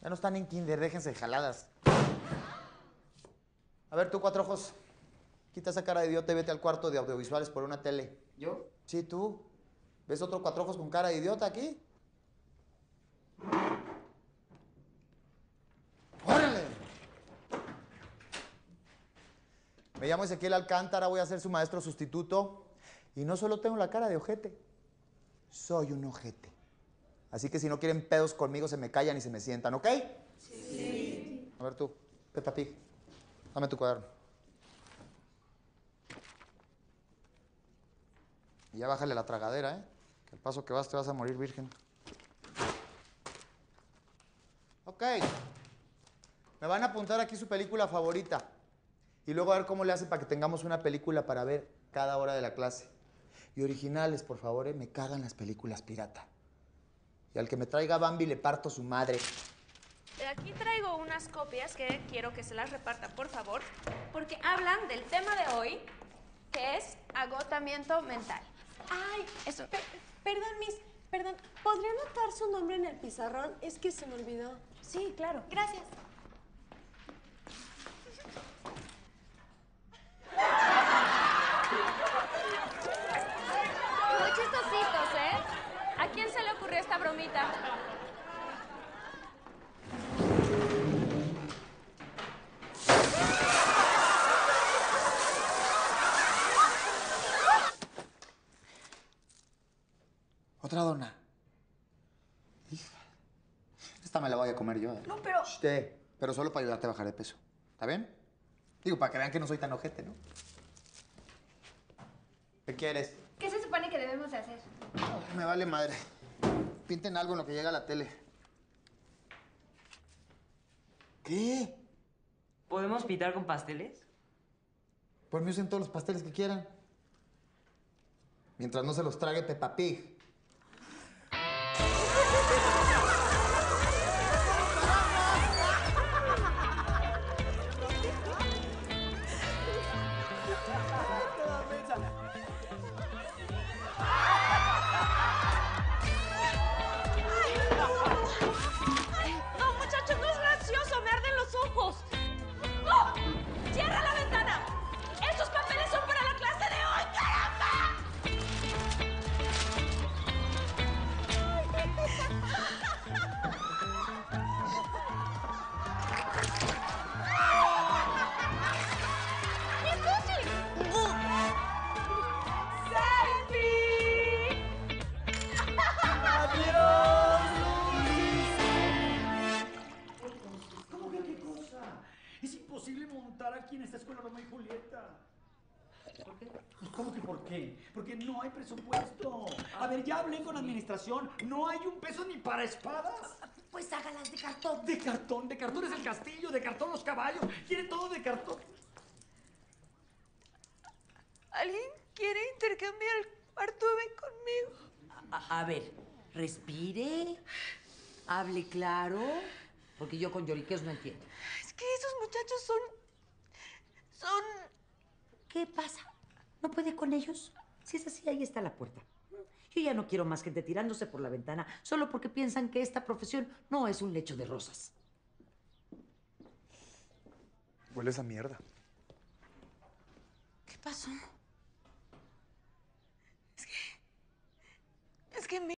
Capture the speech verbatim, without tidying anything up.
Ya no están en kinder, déjense de jaladas. A ver, tú, cuatro ojos. Quita esa cara de idiota y vete al cuarto de audiovisuales por una tele. ¿Yo? Sí, tú. ¿Ves otro cuatro ojos con cara de idiota aquí? ¡Órale! Me llamo Ezequiel Alcántara, voy a ser su maestro sustituto. Y no solo tengo la cara de ojete, soy un ojete. Así que si no quieren pedos conmigo, se me callan y se me sientan, ¿ok? Sí. A ver tú, Peppa Pig, dame tu cuaderno. Y ya bájale la tragadera, ¿eh? Que al paso que vas te vas a morir virgen. Ok. Me van a apuntar aquí su película favorita. Y luego a ver cómo le hace para que tengamos una película para ver cada hora de la clase. Y originales, por favor, ¿eh? Me cagan las películas pirata. Y al que me traiga Bambi le parto su madre. Aquí traigo unas copias que quiero que se las repartan, por favor, porque hablan del tema de hoy, que es agotamiento mental. Ay, eso. Per perdón, Miss, perdón. ¿Podría anotar su nombre en el pizarrón? Es que se me olvidó. Sí, claro. Gracias. Muy chistositos, ¿eh? ¿A quién se le ocurrió esta bromita? Otra dona. Hija. Esta me la voy a comer yo, ¿eh? No, pero... Sí, pero solo para ayudarte a bajar de peso. ¿Está bien? Digo, para que vean que no soy tan ojete, ¿no? ¿Qué quieres? ¿Qué se supone que debemos de hacer? Oh, me vale madre. Pinten algo en lo que llega a la tele. ¿Qué? ¿Podemos pintar con pasteles? Por mí usen todos los pasteles que quieran. Mientras no se los trague Peppa Pig. No, muchachos, no es gracioso, me arden los ojos. ¡No! ¡Cierra la ventana! ¡Estos papeles son para la clase de hoy, caramba! ¡Mi Susi! ¡Selfie! ¿Cómo que qué cosa? Es imposible montar aquí en esta escuela Romeo y Julieta. ¿Por qué? Pues, ¿cómo que por qué? Porque no hay presupuesto. A ver, ya hablé con la administración. No hay un peso ni para espadas. Pues hágalas de cartón. De cartón, de cartón es el castillo, de cartón los caballos. Quiere todo de cartón. ¿Alguien quiere intercambiar el cuarto B conmigo? A, a ver, respire, hable claro, porque yo con lloriqueos no entiendo. Es que esos muchachos son... son... ¿Qué pasa? ¿No puede con ellos? Si es así, ahí está la puerta. Yo ya no quiero más gente tirándose por la ventana solo porque piensan que esta profesión no es un lecho de rosas. Huele esa mierda. ¿Qué pasó? Es que... es que me...